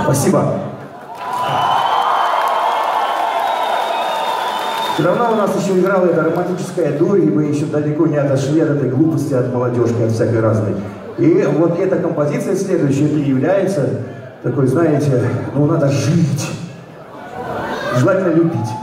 Спасибо. Все равно у нас еще играла эта романтическая дурь, и мы еще далеко не отошли от этой глупости, от молодежки, от всякой разной. И вот эта композиция следующая, это является такой, знаете, ну надо жить, желательно любить.